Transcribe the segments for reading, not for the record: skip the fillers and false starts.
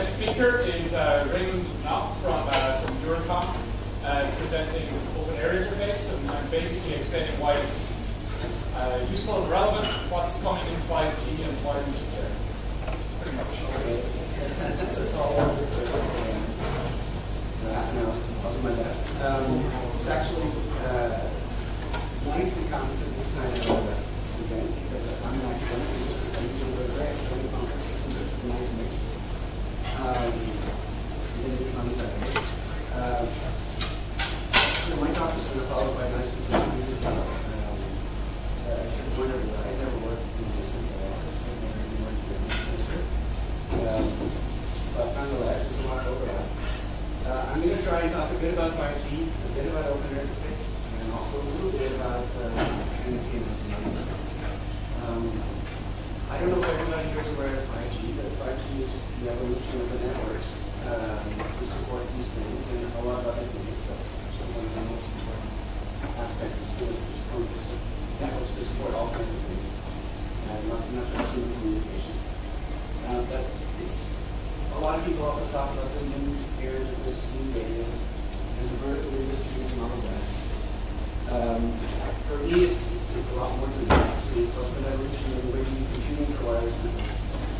next speaker is Raymond Knopp from Eurocom, presenting OpenAirInterface and basically explaining why it's useful and relevant, what's coming in 5G and why we should care. Pretty much. That's a tall order for half an hour. I'll do my best. It's actually nice to come to this kind of event because I'm an academic. I usually go to academic conferences, and this is a nice mix. Even if it's on Saturday. So my talk is going to follow by a nice introduction as well. I should have wondered that I never worked in the central office. I never even worked in the center. But nonetheless, there's a lot of overlap. I'm going to try and talk a bit about 5G, a bit about OpenAirInterface, and also a little bit about energy and I don't know if everybody here is aware of 5G, but 5G is the evolution of the networks to support these things and a lot of other things. That's actually one of the most important aspects of schools, which is going to networks to support all kinds of things, not just human communication. But it's a lot of people also talk about the new areas of this new radios and the vertical industries and all of that. For me, it's a lot more than that. Actually, it's also an evolution of the way we do computing for wireless networks.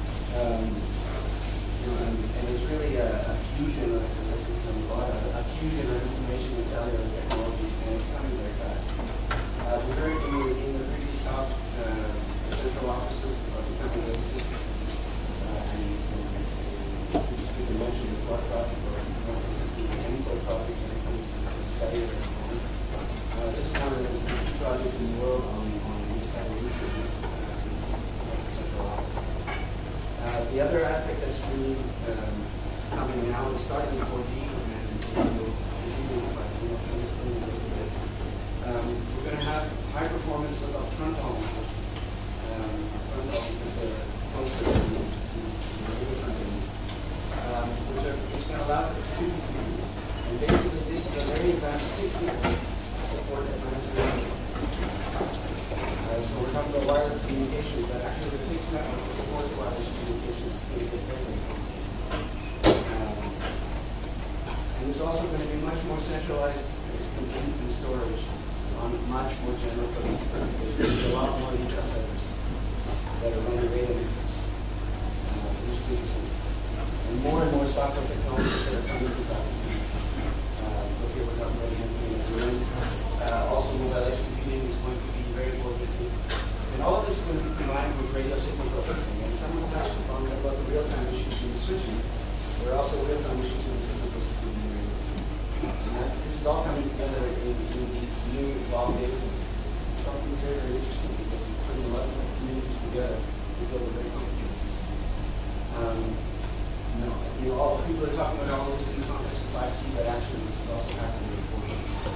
And there's really a fusion of information and cellular technologies, and it's coming very fast. We heard in the previous talk, the central offices are becoming data centers. We can mention the core project or the end-core project when it comes to cellular at the moment. This is one of the projects in the world on this evolution of the central office. The other aspect that's really coming now is starting with 4G and continuing with 5G. We're going to have high performance of fronthaul networks. Fronthaul because they're closer to the front ends. Which is going to allow for extreme computing. And basically, this is a very advanced fixed network to support advanced radio. So we're talking about wireless communications, but actually the fixed network to support the wireless communications is going to get very, very complicated. And there's also going to be much more centralized compute and storage on much more general purpose applications. There's a lot more detail centers that are running radio networks, which is interesting. And more software technologies that are coming to that. So here we're talking about engineering. Also mobile edge computing is going to be very important. And all of this is going to be combined with radio signal processing. And someone touched upon about the real-time issues in the switching. There are also real-time issues in the signal processing in the radios. And this is all coming together in these new evolved data centers. It's something very, very interesting because you're putting a lot of communities together to build a very complicated system. All people are talking about all of this in the context of 5G, but actually this is also happening in 4G.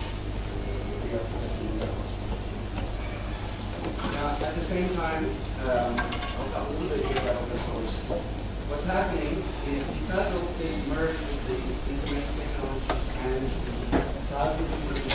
Now, at the same time, I'll talk a little bit here about open source. What's happening is because of this merge with the internet technologies and the cloud computing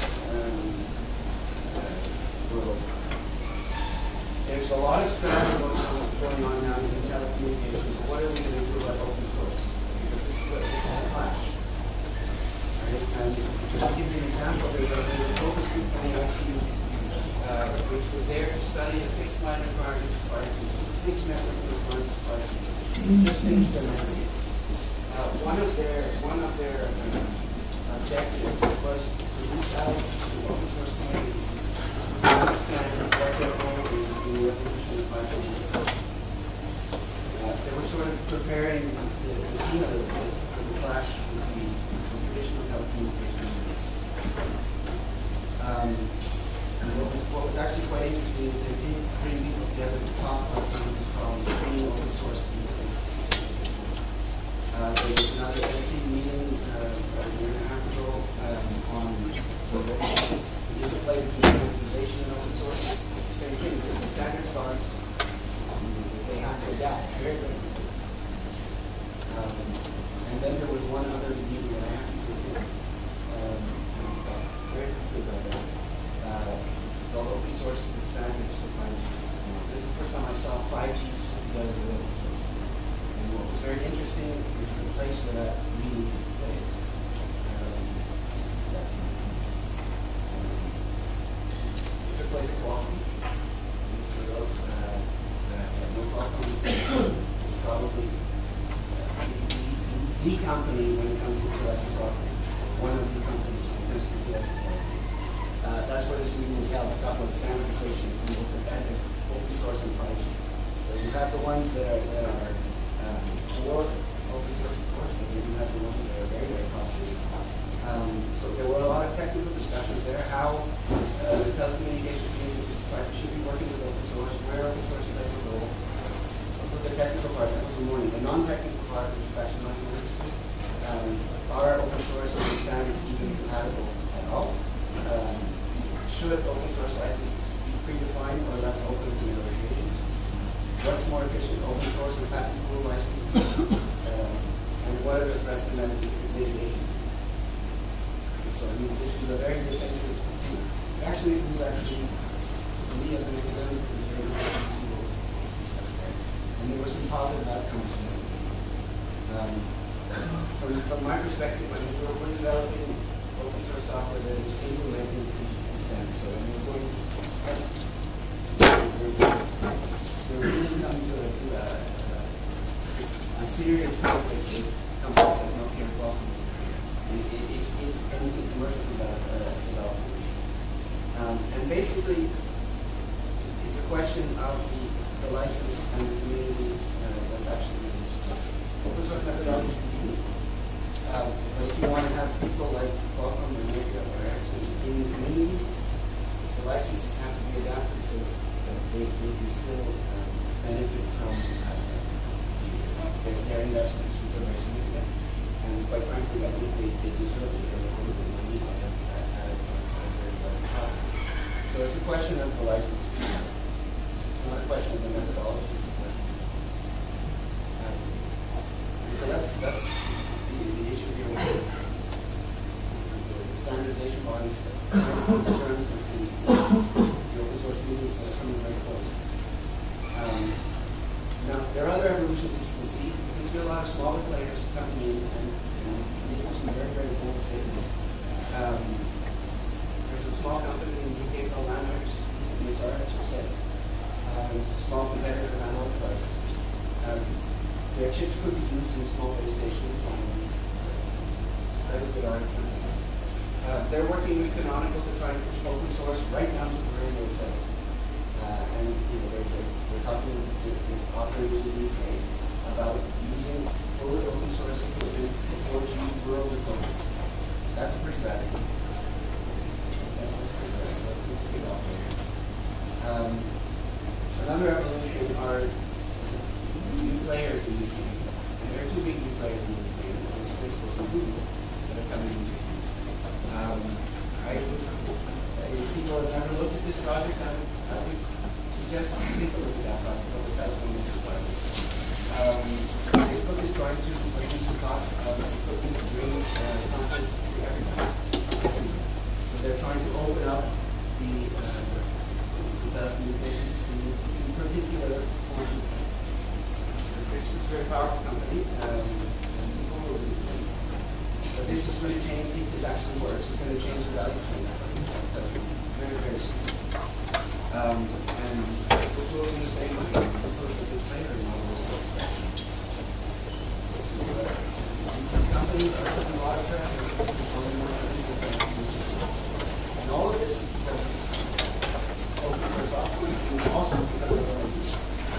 world, there's a lot of strategy going on now in telecommunications. What are we going to do about open source? Because this is a clash. Right? And just to give you an example, there's a focus group from the IT, which was there to study the fixed line requirements of 5G, fixed network requirements of 5G. Just finished their memory. One of their objectives was to reach out to the open source community to understand what their role is in the evolution of 5G. They were sort of preparing the scene a little bit for the clash between traditional telecommunications and what was actually quite interesting is they did bring people together to talk about some of these problems, bringing open source into this. There was another NC meeting about a year and a half ago on the interplay between standardization and open source. The same thing, the standards parts, they have to adapt very, very quickly. And then there was one other meeting that I happened to attend. Very quickly about that. Called open source and standards for 5G. This is the first time I saw 5G put together with open source. And what what's very interesting is the place where that really plays. That's it took place at Qualcomm. For those that know Qualcomm, it's probably the company when it comes to intellectual property. One of the companies when it comes to intellectual property. That's where this meeting is held to talk about standardization and open source and 5G. So you have the ones that are for open source, of course, but you do have the ones that are very, very cautious. So there were a lot of technical discussions there, how the telecommunications community should be working with open source, where open source plays a role. With the technical part, that was the morning. The non-technical part, which is actually much more interesting, are open source and the standards even compatible at all? Should open source licenses be predefined or left open to negotiations? What's more efficient, open source and patent pool licenses? And what are the threats and mitigations? So I mean, this was a very defensive tool. Actually, it was for me as an academic, it was very interesting to see what was discussed there. And there were some positive outcomes from it. From my perspective, I mean, we're developing open source software that is implementing the standards. So I mean, we're really coming to a serious conflict with companies like Nokia and Qualcomm. If anything commercial development. And basically, it's a question of the license and the community that's actually used. Open source methodology can be used. But if you want to have people like Qualcomm or Nokia or Ericsson in the community, the licenses have to be adapted so that they can still benefit from their investments, which are very significant. And quite frankly, I think they deserve it. They're worth the money at a very large time. So it's a question of the license. It's not a question of the methodology. It's a question of so that's the issue here with the standardization bodies that come to terms with the open source movements that are coming very close. Now, there are other evolutions that you can see. You can see a lot of smaller players coming in and making some very, very bold statements. There's a small company in the UK called Landmark Systems that makes artificial sets. It's a small competitor of analog devices. Their chips could be used in small base stations. It's a very good argument. They're working with Canonical to try and push open source right down to the radio itself. And they're talking with operators in the UK about using fully open source equipment for 4G rural deployments. That's a pretty bad idea. That's a big operator. Another evolution are new players in this game. And there are two big new players in this game. There's Facebook and Google that are coming into this. If people have never looked at this project, I would suggest you take a look at that project, look at that project. Facebook is trying to reduce the cost of equipment to bring content to everybody. So they're trying to open up the communication system, in particular, for Facebook is a very powerful company, and Google is in. But this is going to change, if this actually works, it's going to change the value chain. Very, very soon. And Google is the same way. Google is a good player in all those sorts. These companies are taking a lot of traffic. And all of this is because of open source software and also because of our use.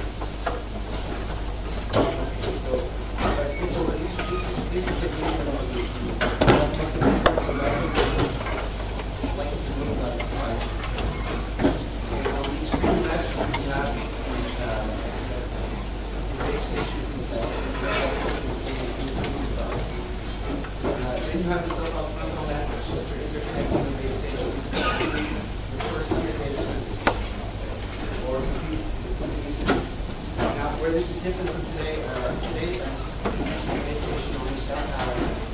So, let's get over this is the reason why we take the network from like to move like and on these two networks we have base stations themselves. Then you have the so-called frontal networks, which are interconnecting the base stations with first-tier data centers or compute systems. Now, where this is different from today, base station on the cell tower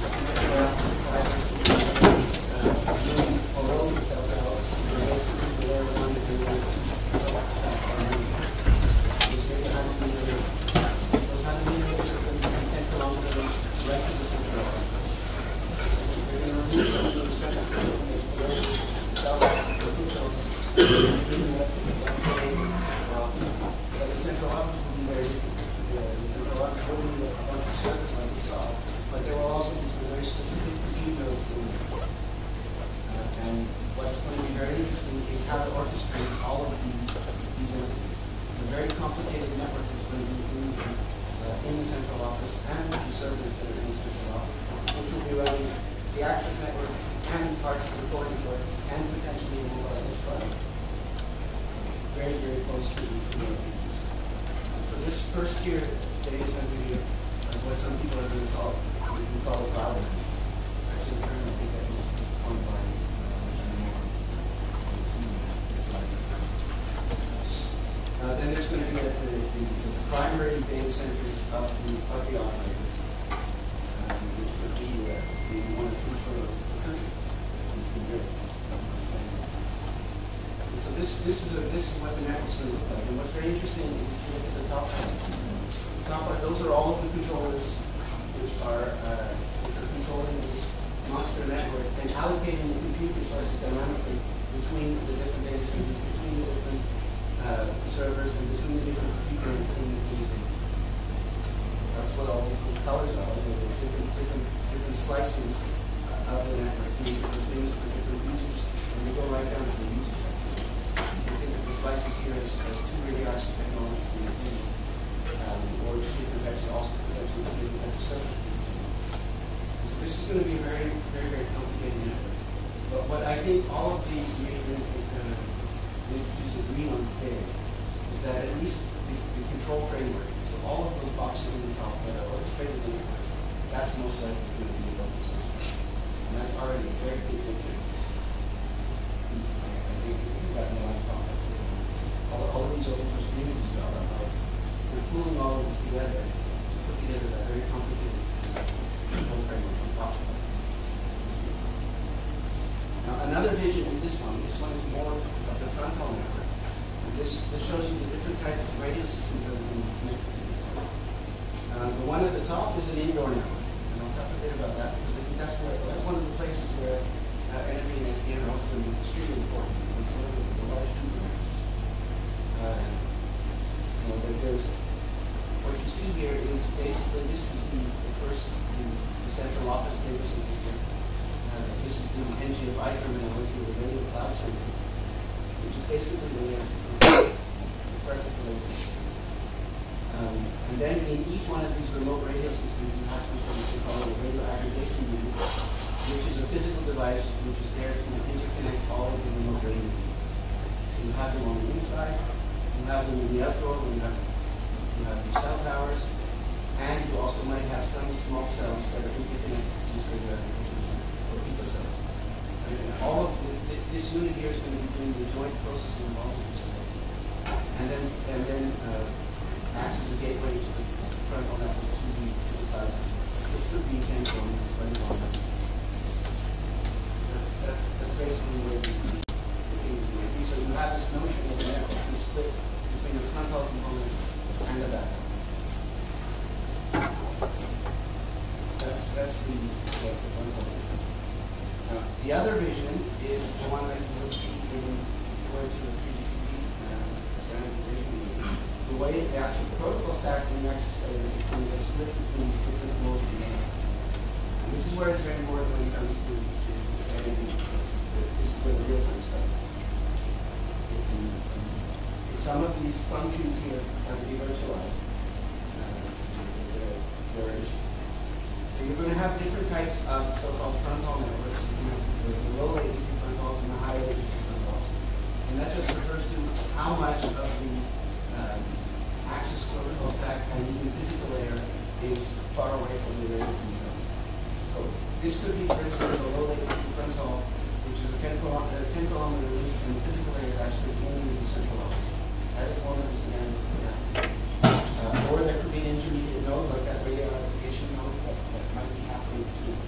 or owns the cell tower, you're basically the layer one that you're going to those 100 meters are going to be central office will be very different. The central office will be a bunch of servers like we saw, but there will also be some very specific compute nodes going on. And what's going to be very interesting is how to orchestrate all of these entities. A very complicated network is going to be in the central office and the servers that are in the central office, which will be running the access network and parts of the core network and potentially a mobile edge cloud. Very, very close to the features. So this first tier data center here is what some people are going to call a cloud. It's actually a term I think that was coined by then there's going to be the primary data centers of the operators, which could be maybe one or two for the country. And so this is what the network's going to look like. And what's very interesting is if you look at the top part, those are all of the controllers which are controlling this monster network and allocating the compute resources dynamically between the different data centers, between the different servers, and between the different compute nodes in the data. So that's what all these little colors are. Different slices of the network, different things for different users, and they go right down to the users. You think of the slices here as two radio-access technologies in the team, or different types of also potentially different types of services. So this is going to be a very, very, very complicated network. But what I think all of the major institutes agree on today is that at least the control framework, so all of those boxes in the top that are orchestrated in the network, that's most likely going to be open source. And that's already a very big picture. I think we've got in the last talk, all of these open source communities are about we're pulling all of this together to put together that very complicated control framework on top of this. Now another vision is this one. This one is more of the frontal network. And this shows you the different types of radio systems that are going to be connected to this network. The one at the top is an indoor network. And I'll talk a bit about that because I think that's one of the places where NFV and SDN are also going to be extremely important. And some of the large networks. There's what you see here is basically this is the first the central office data center here. This is the NGFI terminology of the radio cloud center, which is basically the layer. It starts at the layer. And then in each one of these remote radio systems, you have something they call a radio aggregation unit, which is a physical device which is there to interconnect all of the remote radio units. So you have them on the inside, you have them in the outdoor, you have your cell towers, and you also might have some small cells that are interconnected to this radio aggregation unit, or picocells. And all of this unit here is going to be doing the joint processing of all of these cells. And then acts as a gateway to the frontal network to the sides, which could be 10 kilometers, 20 kilometers. That's basically where the things might be. So you have this notion of the network is split between the frontal component and the back. That's the frontal network. Now, the other vision is the one that you will see when you go into the 3GPP standardization meeting. The way the actual protocol stack in the access layer is going to get split between these different modes again. And this is where it's very important when it comes to anything. This is where the real-time stuff is. If some of these functions here are to be virtualized, they're an issue. So you're going to have different types of so-called frontal networks. You have the low latency frontals and the high latency frontals. And that just refers to how much of the access protocol stack and even physical layer is far away from the radios themselves. So this could be, for instance, a low latency frontal, which is a 10 kilometer link, and the physical layer is actually only the central office. That is one of the scenarios that we have. Or there could be an intermediate node, like that radio application node, that might be halfway between.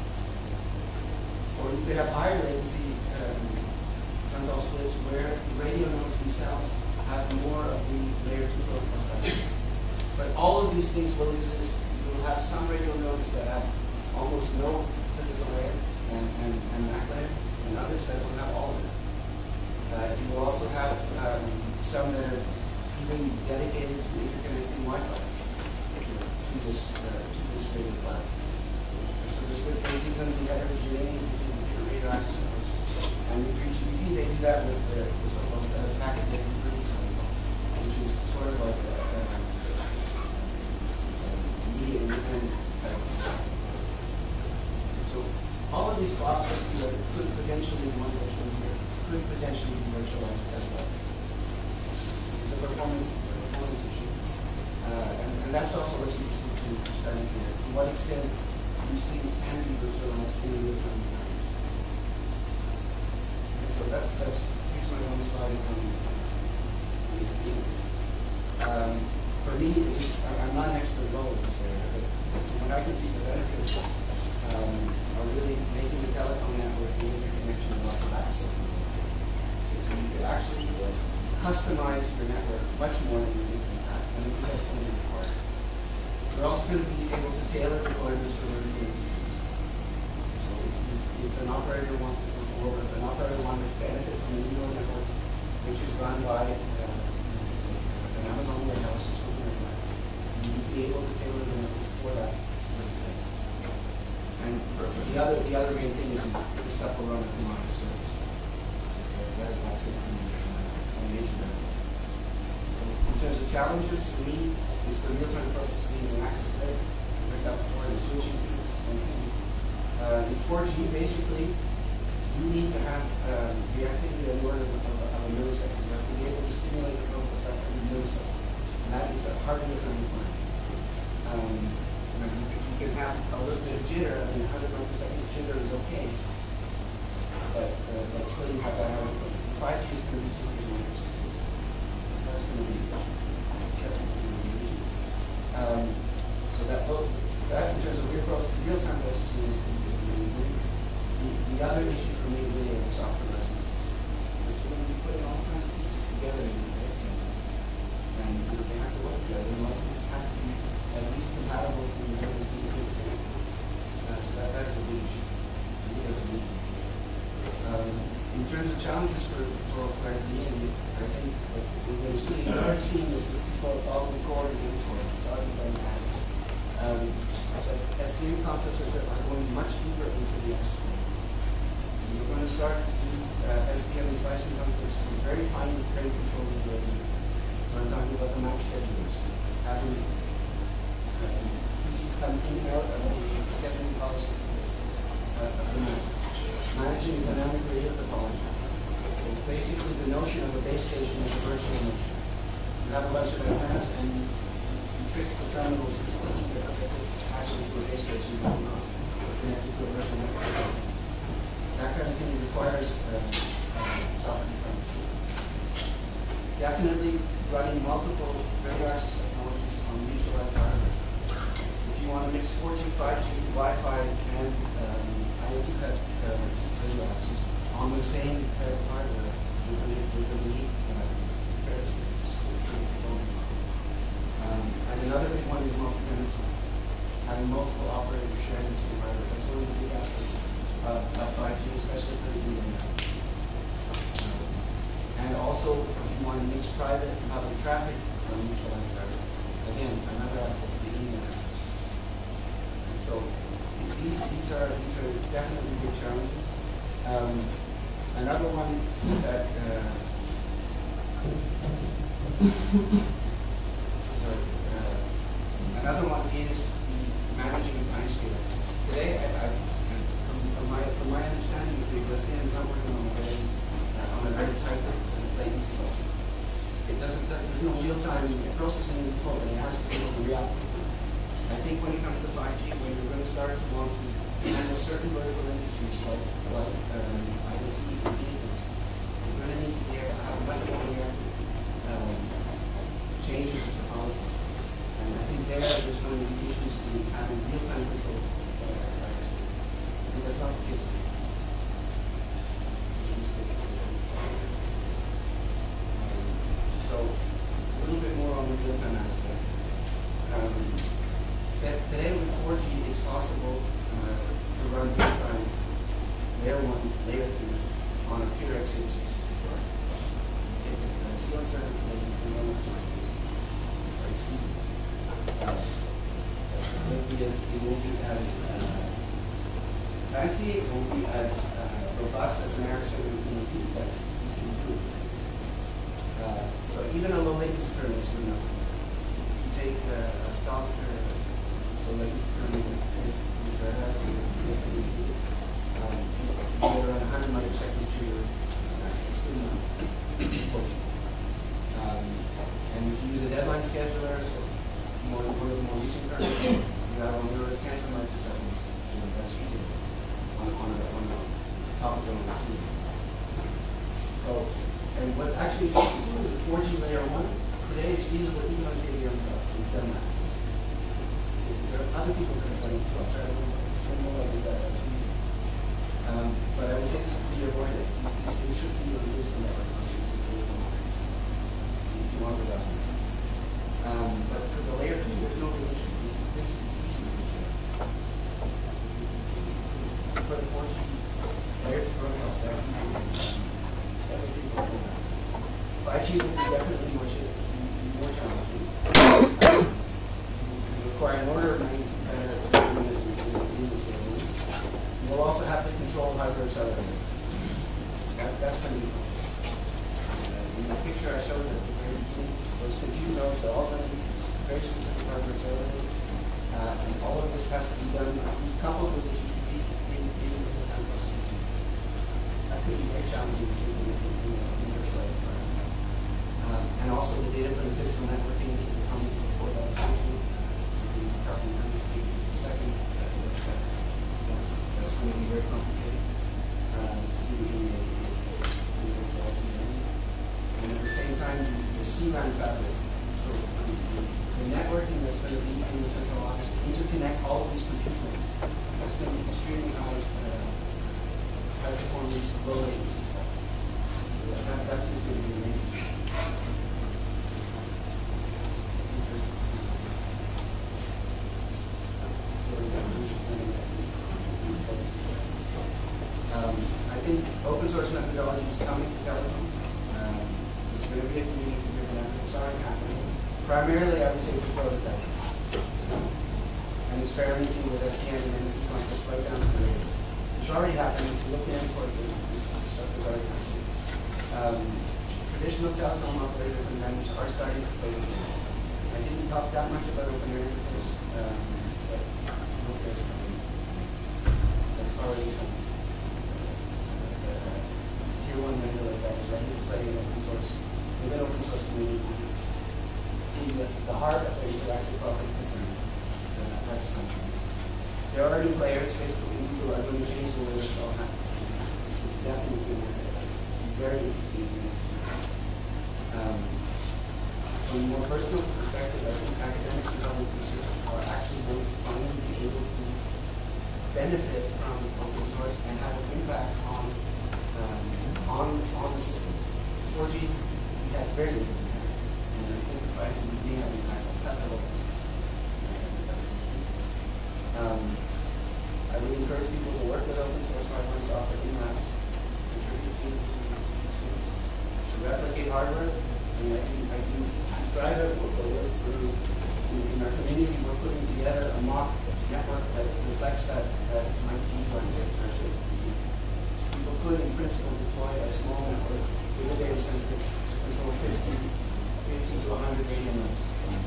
Or you could have higher latency frontal splits where the radio nodes themselves have more of the layer 2 protocol stack. But all of these things will exist. You will have some radio nodes that have almost no physical layer and MAC layer, and others that will have all of it. You will also have some that are even dedicated to interconnecting Wi-Fi to this radio cloud. So this good thing is even going to be heterogeneity between different radio access networks. And with 3GPP, they do that with the so-called packet data conversion protocol, which is sort of like a media independent type of design. So all of these boxes that could potentially, the ones I showed here, could potentially be virtualized as well. It's a performance issue. And that's also what's interesting to study here. To what extent these things can be virtualized in a real-time environment. And so here's my one slide on this theme. For me, I'm not an expert at all in this area, but what I can see the benefits are really making the telecom network the interconnection of lots of apps. So you could actually customize your network much more than you did in the past, and it becomes only required. We're also going to be able to tailor requirements for vertical industries. So if an operator wants to, or an operator wants to benefit from an indoor network, which is run by an Amazon warehouse or something like that, you would be able to tailor the network for that. And the other main thing is the stuff will run a commodity service. That is absolutely a major benefit. In terms of challenges, for me, it's the real-time processing and access layer. I heard that before, the switching to it's the same thing. In 4G, basically, you need to have the activity of the order of a millisecond. You have to be able to stimulate the process after a millisecond. And that is a hard real-time requirement. You can have a little bit of jitter. I mean, 100 microseconds jitter is okay, but still you have that hard requirement. 5G is going to be 200 microseconds. That's going to be so that in terms of real-time processing is the other issue for me really are the software licenses. Because you're going to be putting all kinds of pieces together in these data centers, and they have to work together. The licenses have to be at least compatible from the other people interconnected. So that is a big issue. I think that's a big issue. In terms of challenges for SDN, I think we're going to see, start seeing this with people following the core and mTOR. It's already starting to happen. But SDN concepts are going much deeper into the access layer. So you're going to start to do SDN and slicing concepts from very fine grain control engagement. So I'm talking about the map schedulers, having pieces come in and out of the scheduling policy of the map. Managing dynamic radio topology. So basically the notion of a base station is a virtual notion. You have a bunch of antennas and you trick the terminals actually to a base station going on, connected to a virtual network. That kind of thing requires software defined. Definitely running multiple radio access technologies on mutualized hardware. If you want to mix 4G, 5G, Wi-Fi, and IoT type radio access on the same type of hardware, we're going to need fairly significant. And another big one is multi-tenancy. Having multiple operators sharing the same hardware. That's one of the big aspects of 5G, especially for the internet. And also, if you want to mix private and public traffic on mutualized hardware. Again, another aspect of the internet. And so these are definitely big challenges. Another one that another one is the managing of timescales. Today, from my understanding of things, SDN is not working on a very tight latency level. There's no real-time processing in the flow, and it has to be able to react. I think when it comes to 5G, when you're going to start to want to handle certain vertical industries like IoT and vehicles, you're going to need to be able to have much more reactive changes in topologies. And I think there's going to be issues to having real-time control of privacy. I think that's not the case today. So a little bit more on the real-time aspect. Today with 4G, it's possible to run real-time layer 1, layer 2 on a pure x86 64. Take the C1 circuit and run be as fancy, it won't be as robust as an Ericsson that you can improve. So even a low latency kernel is good enough. If you take a stock low latency kernel with Red Hat, you get around 100 microseconds to your it's good enough, unfortunately. And if you use a deadline scheduler, so more recent kernels, you have on your tens of microseconds. That's feasible on the top of the receiver. So, and what's actually feasible is the 4G layer 1 today is feasible even on KVM. We've done that. There are other people that have done it too. I'll try to learn more about that. But I would say this could be avoided. These things should be on the physical network functions if you want the best ones. But for the layer 2, there's no real issue. This is easy to visualize. You put a 4G layer 2 protocol stack, several people are doing that. 5G will be definitely more challenging. You require an order of magnitude better in this area. You'll also have to control hardware accelerators. That's going to be fun. In the picture I showed at the very beginning, those compute nodes are all going to use very specific hardware accelerators. And all of this has to be done coupled with the GPP in the time process. That could be very challenging to do in a virtualized environment. And also the data for the physical networking to the common before that solution. We're talking 100 gigabits per second. That's going to be very complicated to do in a virtualized environment. And at the same time, the CRAN fabric, so the networking that's going to be in the central office, interconnect all of these compute nodes. That's going to be extremely high performance, low latency stuff. So that's just going to be amazing. I think open source methodology is coming to telecom. There's going to be a community for different efforts already happening. Primarily, I would say for prototyping. And experimenting with SDN and energy concepts right down to the layers. It's already happening. If you look in for this stuff is already happening. Traditional telecom operators and vendors are starting to play with it. I didn't talk that much about OpenAirInterface, but look, there's something. That's already something. Tier 1 vendor like that is ready to play in open source, within open source community. The heart of the intellectual property concerns. That's something. There are already players, Facebook and Google, are going to change the way this all happens. It's definitely going to be very interesting in the next few years. From a more personal perspective, I think academics and public research are actually going to finally be able to benefit from open source and have an impact on the systems. 4G, we had very little impact. And I think the 5G may have impact. That's all. I would encourage people to work with open source hardware and software in labs, contribute to replicate hardware. I mean, I can describe it. In our community, we're putting together a mock network that reflects that MIT language. People could, in principle, deploy a small network with a data center to control 50 to 100 radio nodes.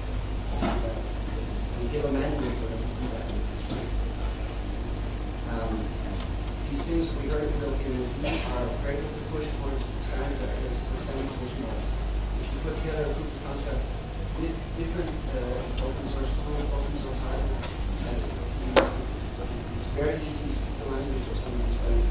And give a manual for them to do that. These things we heard built in are very good to push towards standard vectors and standard solution models. If you put together a proof of concept with different open source tools, open source hardware, it's very easy to speak the language of some of these things.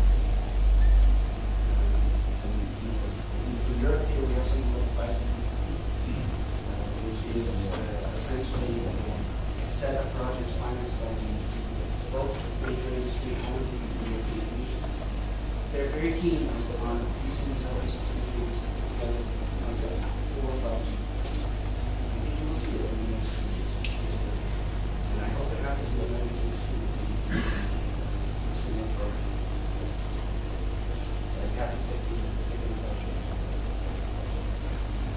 In Europe here we have something called 5G, which is essentially a set of projects financed by both major industry and the European Commission. They're very keen on using these open source tools to together concepts for 5G. I think you will see it in the next few years. And I hope it happens in the United States too. So I'd be happy to take an approach.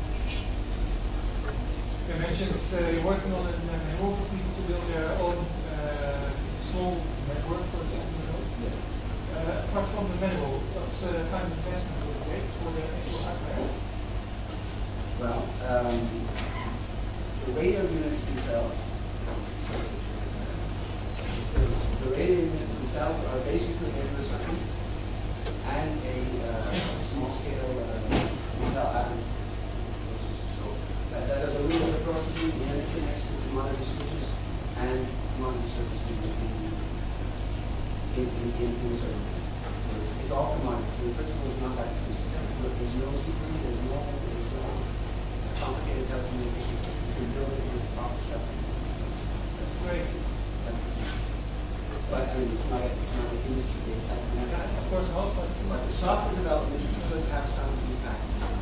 You mentioned you're working on it and hope for people to build their own small network, for example. Apart from the manual, what's the kind of investment will it take for the actual hardware? Well, the radio units themselves, are basically a design and a small-scale Intel Atom. So that does a little bit of processing, and it connects to commodity switches and commodity services in the server. So it's all commodity. So in principle, it's not that expensive. There's no security, there's no complicated telecommunications. You can build it with off-the-shelf. That's great. But I mean, it's not an industry type of network. Of course not, but the software development could have some impact.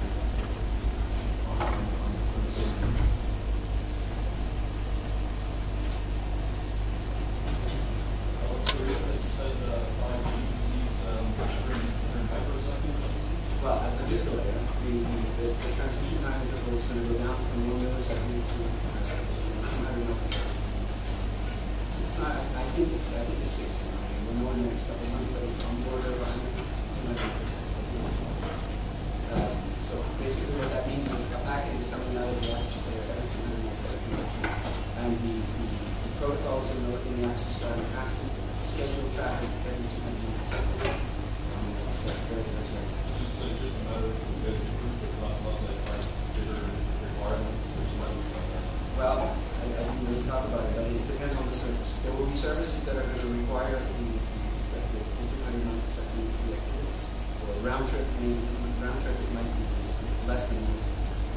Well, at the physical layer, the transmission time interval is going to go down from 1 millisecond to 200 milliseconds. So it's not. I think it's fixed. We'll know in the next couple of months, but it's on the order of 200 milliseconds. So basically, what that means is a packet is coming out of the access layer every 200 milliseconds, and the protocols in the access driver have to schedule traffic every 200 milliseconds. That's very. So just a matter of basic proof, but not like bigger requirements or something like that. Well, I didn't really talk about it, but it depends on the service. There will be services that are going to require the 200 millisecond connectivity. For a round trip, it might be less than this.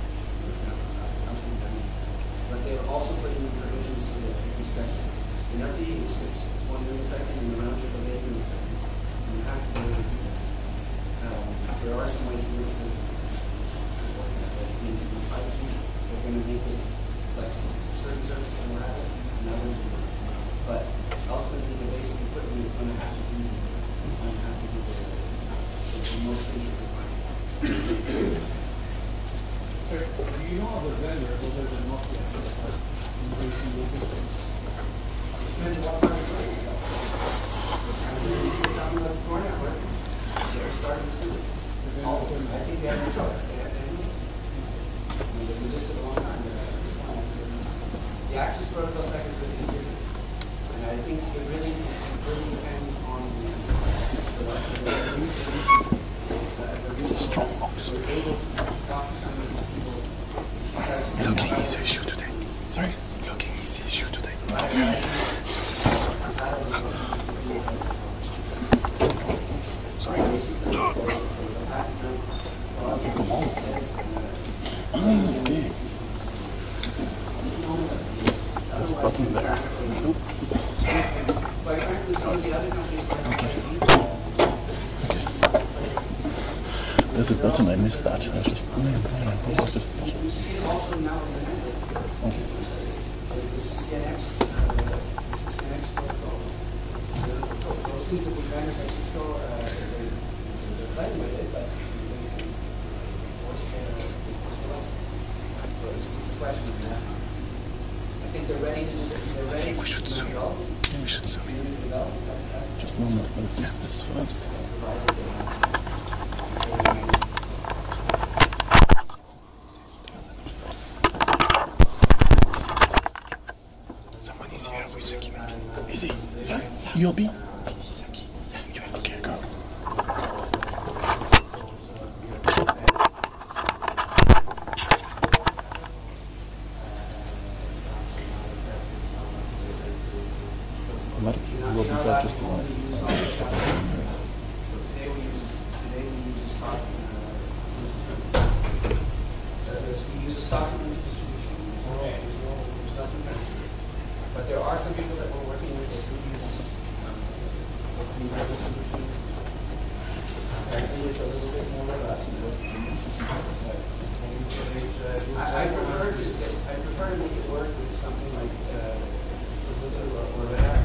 But they're also putting in provisions so that you can stretch it. In LTE, it's fixed. It's 1 millisecond, and the round trip of 8 milliseconds. And you have to be able to do that. There are some ways to do it. In 5G, they're going to make it flexible. So certain services will have it, and others will. But ultimately, the basic equipment is going to have to be the most intricate one. Do you know other vendors other than Nokia that are embracing the systems? Depends what kind of product stuff. You're talking about the core network. They're starting to do it. I think they have no choice. They have to handle it. I mean, they've resisted a long time, but at this point, the access protocol stack is different. And I think it really depends on the rest of the It's a strong box. we're able to talk to some of these people. Looking easy issue today. Sorry? Looking easy issue today. Sorry. Come on. Okay. There's a button there. There's a button, I missed that. I was just pulling it. You see it also now in the network. The CCNX protocol. Those things that we vendors like Cisco, they're playing with it, but so it's a question of that. I think they're ready to do it. They're ready. I think we should zoom. Yeah, we should zoom in. Just a moment. Let's test this first. Someone is here with Saki. Is he? Yeah. You'll be? Saki. Yeah, you okay, go. We'll be back just a moment. Today we use a stock. We use a stock distribution. There's nothing fancy. But there are some people that we're working with that do use solutions. Apparently it's a little bit more robust. I prefer to make it work with something like or Red Hat.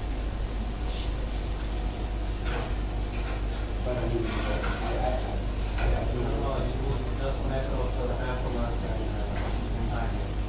But I mean, I don't know. It doesn't matter for the performance and time.